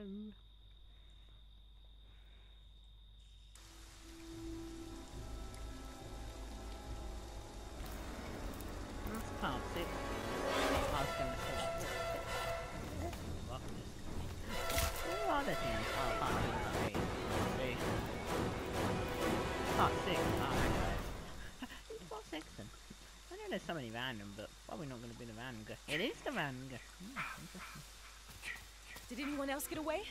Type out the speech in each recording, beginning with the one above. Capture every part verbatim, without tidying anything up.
go. That's part six. I was gonna say that. What this? What are the things? Oh, part six. Three. Part six. Oh, it's part six then. I know there's so many random, but probably not gonna be the random guy. It is the random guy. Hmm, interesting. Did anyone else get away?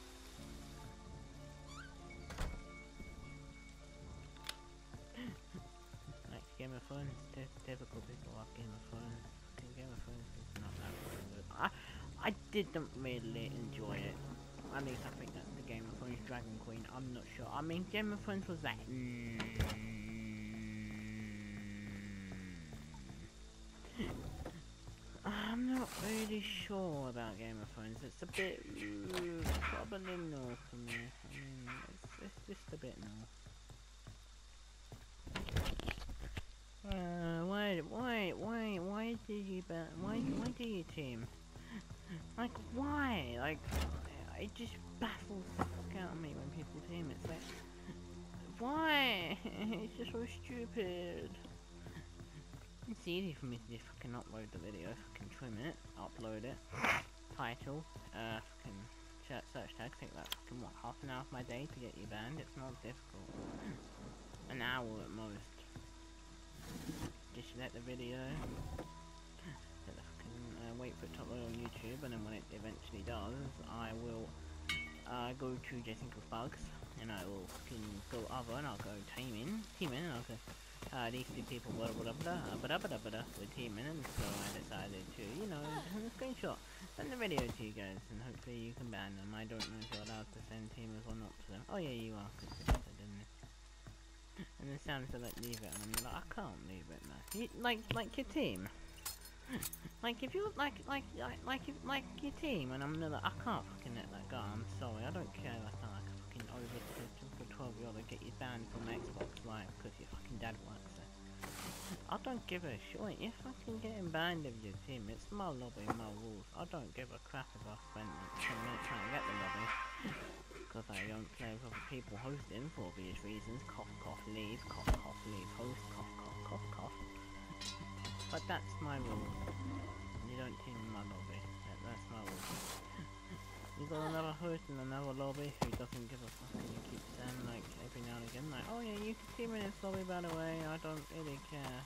Like Game of Thrones, there's typical people like Game of Thrones. Game of Thrones is not that good. I, I didn't really enjoy it. At least I think that's the Game of Thrones Dragon Queen. I'm not sure. I mean, Game of Thrones was like. Mm, I'm not really sure about Game of Thrones. It's a bit uh, probably no for me. I mean, it's, it's just a bit no. Uh, why, why, why, why did you ban? Why, why do you team? Like, why? Like, it just baffles the fuck out of me when people team. It's like, why? It's just so stupid. It's easy for me to just fucking upload the video, fucking trim it, upload it, title, uh, fucking search, search tag, take that fucking, what, half an hour of my day to get you banned? It's not difficult. An hour at most. Just let the video, let the fucking, uh, wait for it to upload on YouTube, and then when it eventually does, I will, uh, go to Jason Cook Bugs, and I will fucking go other, and I'll go teaming, teaming, and I'll go, Uh, these two people blah blah blah blah blah blah blah with teaming, and so I decided to, you know, send a screenshot, send the video to you guys, and hopefully you can ban them. I don't know if you're allowed to send teamers or not to them. Oh yeah, you are, because you said, didn't it? And then Sam said, like, leave it, and I'm like, I can't leave it, man. You, like, like your team. Like, if you're, like, like, like, like, if, like your team, and I'm like, I can't fucking let that go, I'm sorry, I don't care, like, I can fucking over to twelve year old to get you banned from Xbox Live because your fucking dad works there. I don't give a shit, you're fucking getting banned of your team, it's my lobby, my rules. I don't give a crap if I spend ten minutes trying to get the lobby, because I don't play with other people hosting for obvious reasons. Cough, cough, leave, cough, cough, leave, host, cough, cough, cough, cough. But that's my rule. You don't team in my lobby. That, that's my rule. You got another host in another lobby who doesn't give a fuck, and you keep saying, like, every now and again, like, oh yeah, you can team in this lobby, by the way, I don't really care.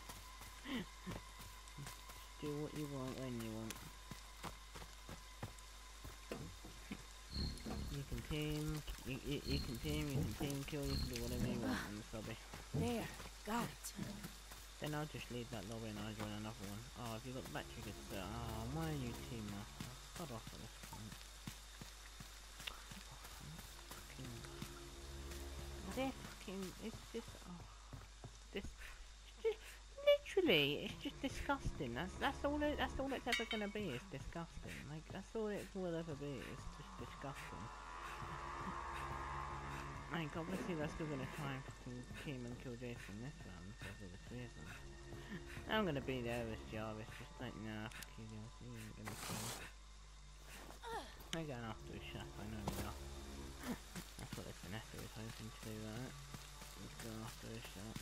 Just do what you want when you want. You can team, you, you, you can team, you can team kill, you can do whatever you want in this lobby. There, got it. Then I'll just leave that lobby and I'll join another one. Oh, have you got the battery goods there? Oh, why are you team now? I'll start off at this point. They're fucking, it's just, oh, this, it's just, literally, it's just disgusting. That's, that's all it, that's all it's ever gonna be, is disgusting. Like, that's all it will ever be, it's just disgusting. Like, obviously they're still gonna try and fucking team and kill Jason this round, for obvious reasons. I'm gonna be there with Jarvis, just like, nah, fuck you guys, you ain't gonna kill me. They're going after a chef, I know we are. That's what the Vanessa is hoping to do, right? Let's go after a shot.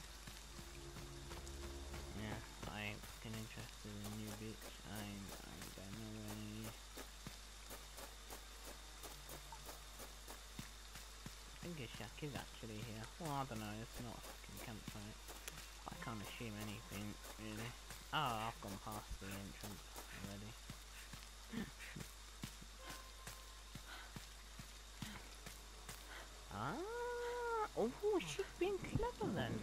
Yeah, I ain't fucking interested in you, bitch. I ain't, I ain't got no way. I think his shack is actually here. Well, I don't know, it's not a fucking campsite. I can't assume anything, really. Oh, I've gone past the entrance already. Ah, oh, she's been clever then.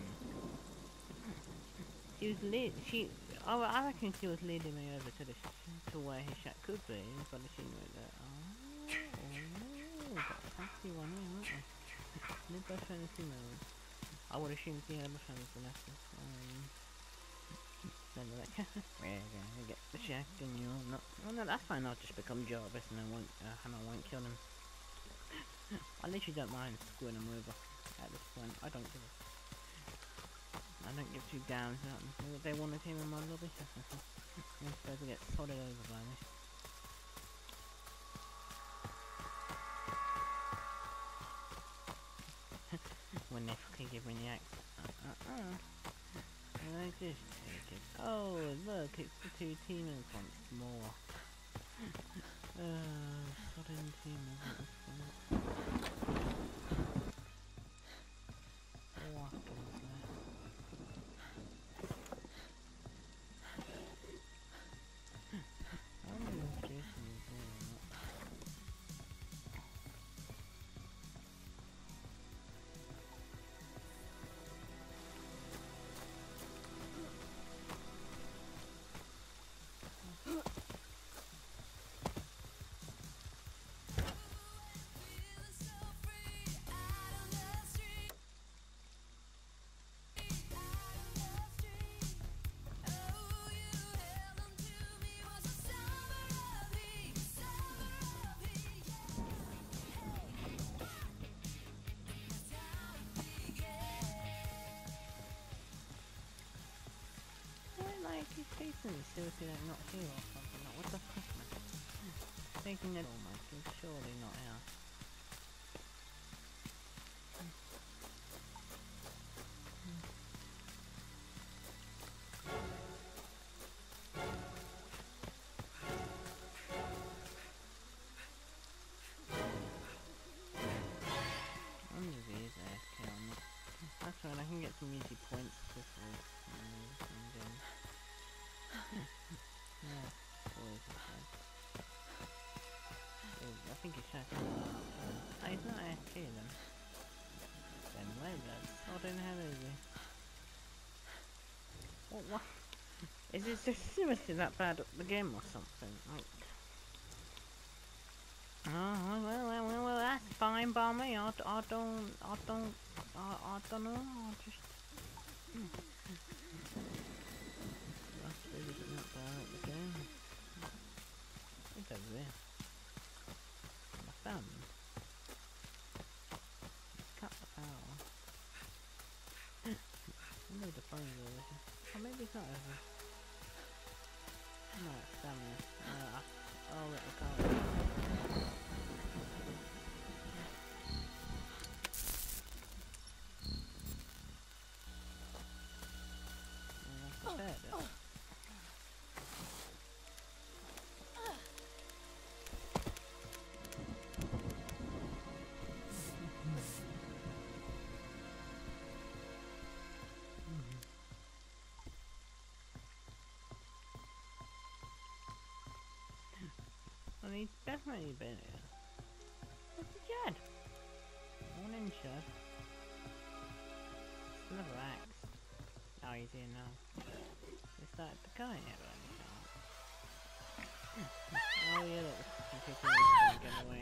She was lead. She, oh, I reckon she was leading me over to the sh to where his shack could be, but she knew that. Oh, oh, got a fancy one here, wasn't we? Mid by fantasy mode. I would assume the other fantasy lessons. Um, then they're like, we're gonna get the shack and you're not. Oh no, that's fine. I'll just become Jarvis and I won't, uh, and I won't kill him. I literally don't mind screwing them over at this point. I don't give a I don't give two damns about them. If they want a team in my lobby, they're supposed to get sodded over by me. magnificently give me the axe. Uh, uh, uh. And I just take it. Oh, look, it's the two teamers once more. Uh, sodden teamers once more. What is that? I don't know if Jason is there or not. Like, he's Jason is seriously like not here or something. Like, what the fuck, man? Taking it all, man. He's surely not here. Under these A F K on me. That's right, I can get some easy points this week. And then... yeah, always is fun. I think he's shot. Oh, he's not A F K then. Then where blood? Oh, then how is he? What, what? Is it just seriously that bad at the game or something? Like... Oh, well, well, well, well, that's fine by me. I, I don't, I don't, I, I don't know. I just... That's really not bad at the game. What's over there? I found them. Cut the power. I know the phone's over here. Oh, maybe it's not over here. No, it's down there. Uh, I'll let the car go. Well, he's definitely been here. What's the Chad? One in Chad. Another axe. Oh, he's here now. They started the guy here by any chance. Oh yeah, look, the fucking people are gonna get away.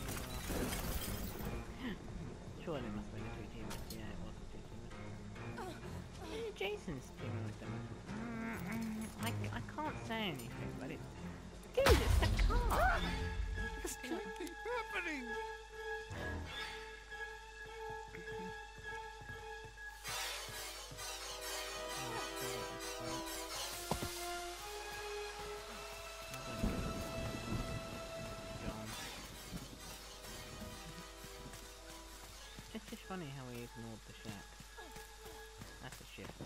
Sure, they must have been the two teamers. Yeah, it was the two teamers. Maybe Jason's teaming with them. Mm, I, I can't say anything, but it's... Dude, it's the car! This can't be happening! It's just funny how he ignored the shack. That's a shift.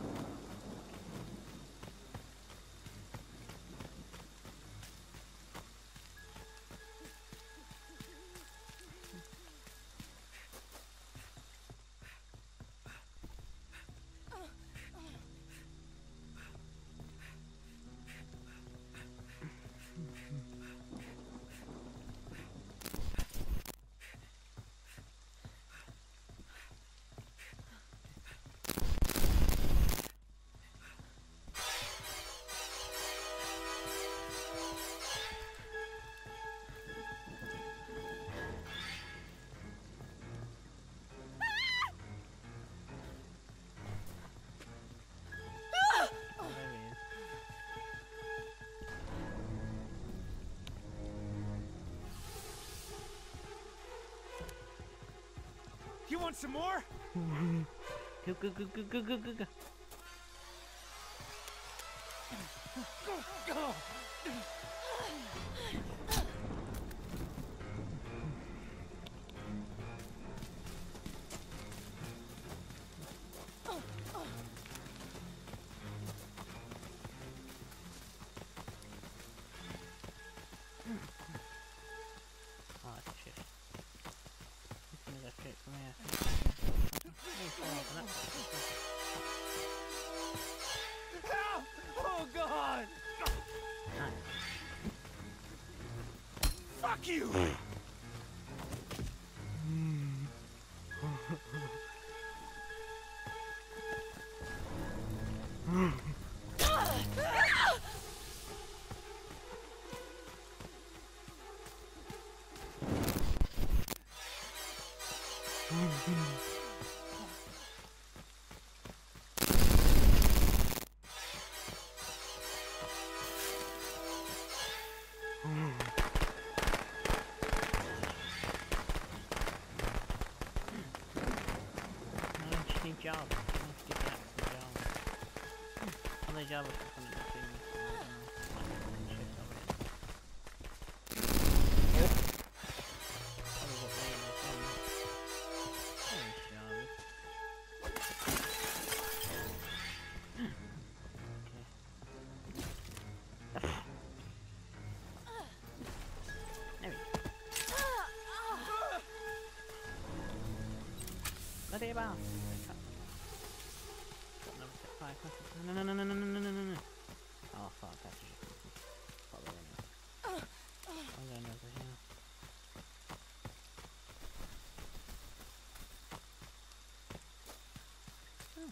You want some more? Go, go, go, go, go, go, go, go. Go, go! shit, come here. Hey, fall off an apple. Help! Oh God! Nice. Fuck you! Java. I need to get the axe from Java. Although Java for something to do with Let it about. No, no, no, no, no, no, no, no, no, no. Oh, fuck, that's just follow him. I'm going over here. Oh.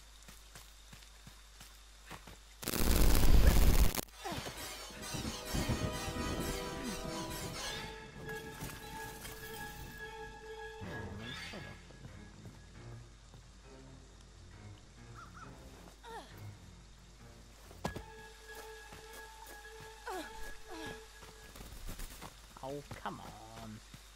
Oh, come on.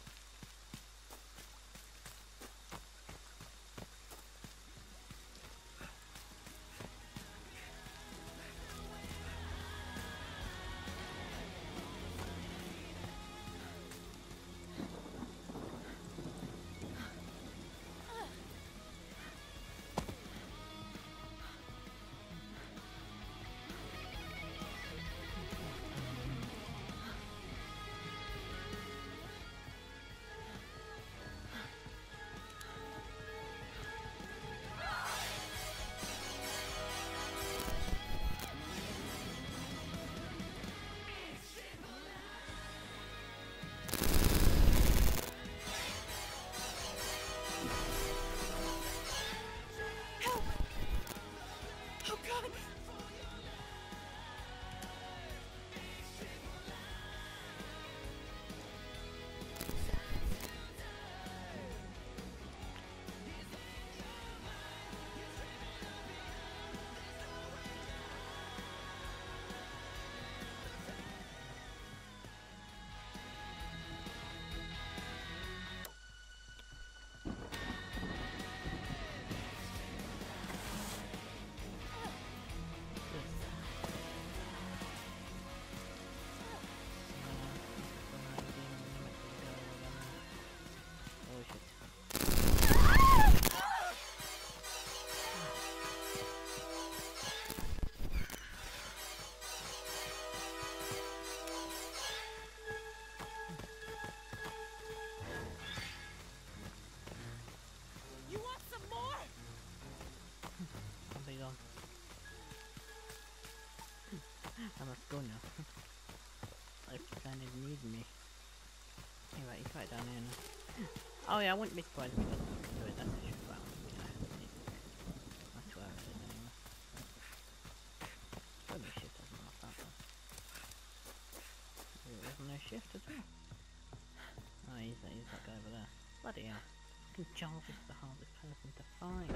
I must go now. If you kind of need me. Anyway, he's right down here now. Oh yeah, I wouldn't be surprised if he doesn't do it. That's a shift round. You know, that's where it is anyway. Probably shift doesn't mark that though. There isn't no shift at all. Oh, he's that, he's that guy over there. Bloody hell. Fucking Jarvis is the hardest person to find.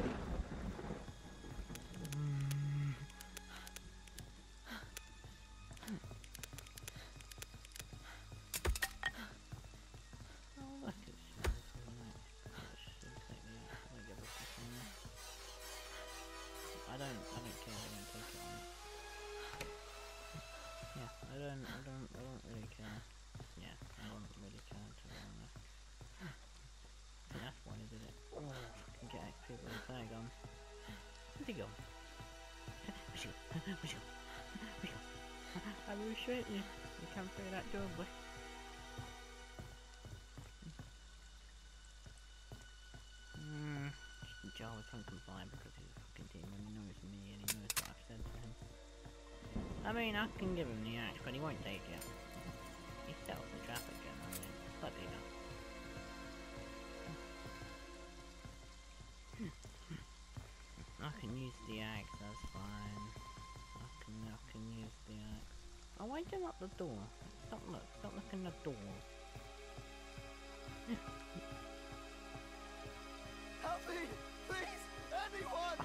I will shoot you. You come through that door, boy. fucking fine because he's a fucking team and he knows me and he knows what I've said to him. I mean, I can give him the axe, but he won't take it. He sells the traffic again, I mean, bloody hell. I can use the axe, that's fine. I can, I can use the axe. Oh, why do you lock the door? Stop look, stop looking at the door. Help me! Please! Anyone!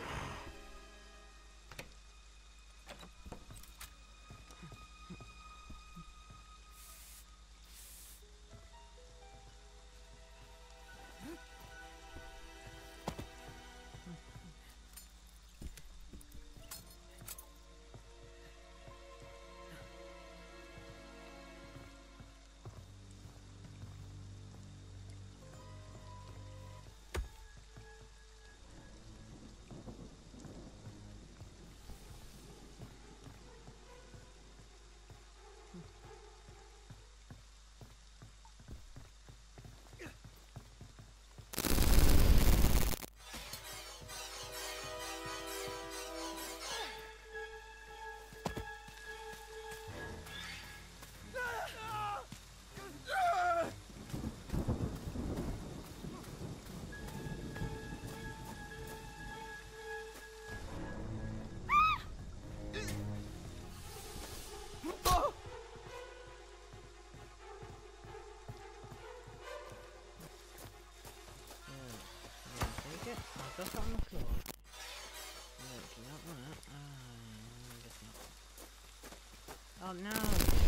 Stuff on the floor. Look, you don't want it. Uh, I guess not. Oh no!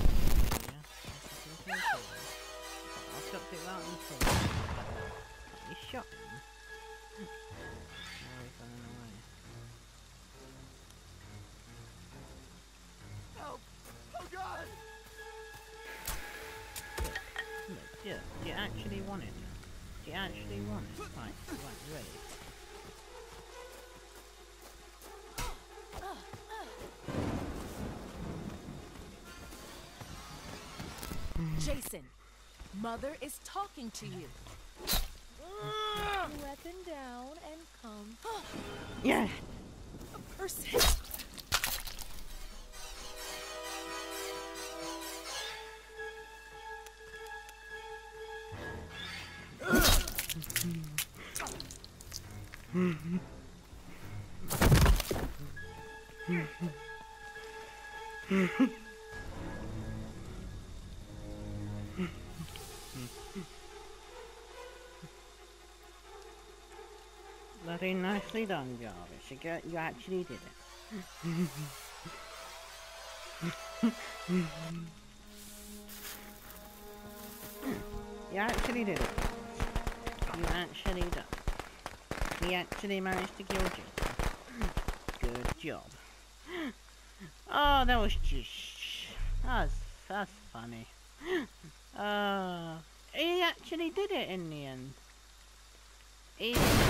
Yeah, I'll chuck it out on the floor. You shot him? Oh, he's running away. Help! Oh God! Look, look, yeah, do you actually want it? Do you actually want it? Right, right, ready. Jason, Mother is talking to you. Weapon down and come. Yeah. A person. Bloody nicely done, Jarvis. You, get, you actually did it. You actually did it. You actually done it. We actually managed to kill Jason. Good job. Oh, that was just... That's, that's funny. Uh, he actually did it in the end. He